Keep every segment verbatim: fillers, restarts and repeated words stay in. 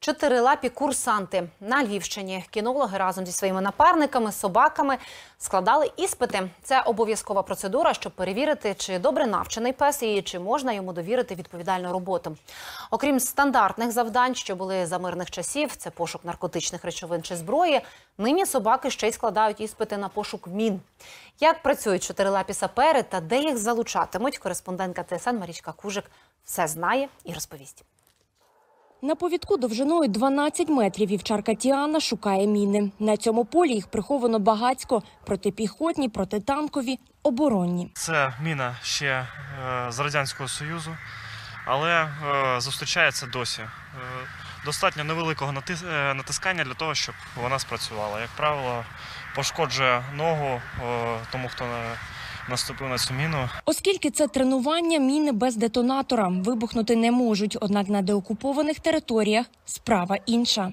Чотирилапі курсанти. На Львівщині кінологи разом зі своїми напарниками, собаками складали іспити. Це обов'язкова процедура, щоб перевірити, чи добре навчений пес і чи можна йому довірити відповідальну роботу. Окрім стандартних завдань, що були за мирних часів, це пошук наркотичних речовин чи зброї, нині собаки ще й складають іспити на пошук мін. Як працюють чотирилапі сапери та де їх залучатимуть, кореспондентка ТСН Марічка Кужик все знає і розповість. На повідку довжиною дванадцять метрів вівчарка Тіана шукає міни. На цьому полі їх приховано багацько – протипіхотні, протитанкові, оборонні. Це міна ще е, з Радянського Союзу, але е, зустрічається досі. Е, достатньо невеликого натис... е, натискання для того, щоб вона спрацювала. Як правило, пошкоджує ногу е, тому, хто не наступив на цю міну. Оскільки це тренування, міни без детонатора вибухнути не можуть. Однак на деокупованих територіях справа інша.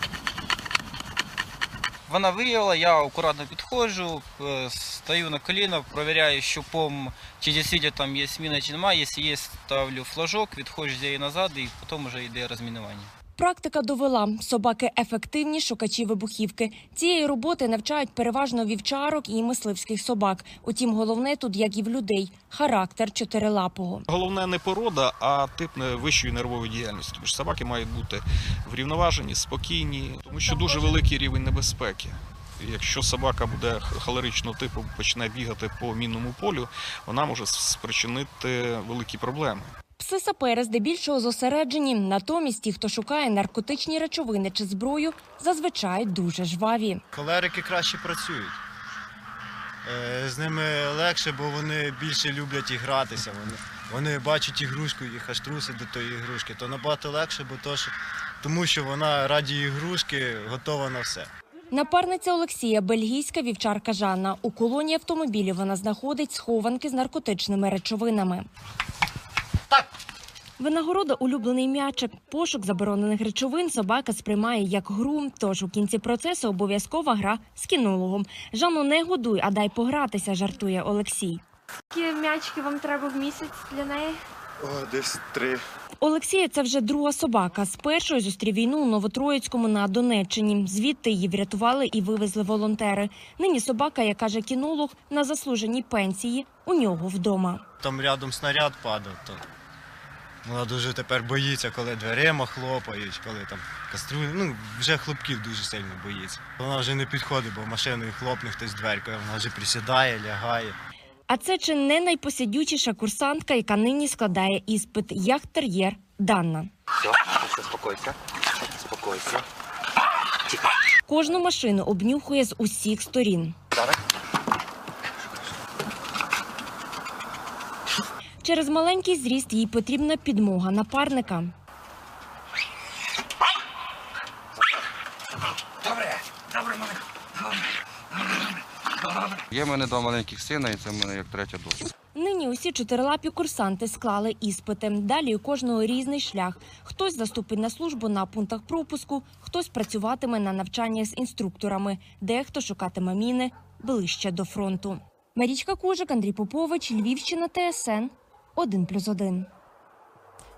Вона виявила, я акуратно підходжу, стою на коліна, перевіряю щупом, чи дійсно там є міна, чи немає. Якщо є, ставлю флажок, відходжу з неї назад і потім вже йде розмінування. Практика довела – собаки ефективні шукачі вибухівки. Цієї роботи навчають переважно вівчарок і мисливських собак. Утім, головне тут, як і в людей – характер чотирилапого. Головне не порода, а тип вищої нервової діяльності. Тому що собаки мають бути врівноважені, спокійні, тому що дуже великий рівень небезпеки. Якщо собака буде холеричного типу, почне бігати по мінному полю, вона може спричинити великі проблеми. Пси-сапери здебільшого зосереджені, натомість ті, хто шукає наркотичні речовини чи зброю, зазвичай дуже жваві. Холерики краще працюють. З ними легше, бо вони більше люблять і гратися. Вони, вони бачать ігрушку, їх аж трусить до тої ігрушки. То набагато легше, бо то, що, тому що вона раді ігрушки готова на все. Напарниця Олексія – бельгійська вівчарка Жанна. У колоні автомобілів вона знаходить схованки з наркотичними речовинами. Винагорода – улюблений м'ячик. Пошук заборонених речовин собака сприймає як гру, тож у кінці процесу обов'язкова гра з кінологом. Жанну не годуй, а дай погратися, жартує Олексій. Які м'ячики вам треба в місяць для неї? О, десь три. Олексія – це вже друга собака. З першою зустрів війну у Новотроїцькому на Донеччині. Звідти її врятували і вивезли волонтери. Нині собака, як каже кінолог, на заслуженій пенсії у нього вдома. Там рядом снаряд падав, то вона дуже тепер боїться, коли дверима хлопають, коли там каструлі. Ну, вже хлопків дуже сильно боїться. Вона вже не підходить, бо машиною хлопне хтось дверкою, вона вже присідає, лягає. А це чи не найпосидючіша курсантка, яка нині складає іспит, яхт-тер'єр Данна. Все, все, спокойся, спокойся. Тихо. Кожну машину обнюхує з усіх сторін. Давай. Через маленький зріст їй потрібна підмога напарника. Добре, добре, мене. Є в мене два маленьких сина, і це в мене як третя дочка. Нині усі чотирилапі курсанти склали іспити. Далі у кожного різний шлях. Хтось заступить на службу на пунктах пропуску, хтось працюватиме на навчаннях з інструкторами, дехто шукатиме міни ближче до фронту. Марічка Кужик, Андрій Попович, Львівщина, ТСН один плюс один.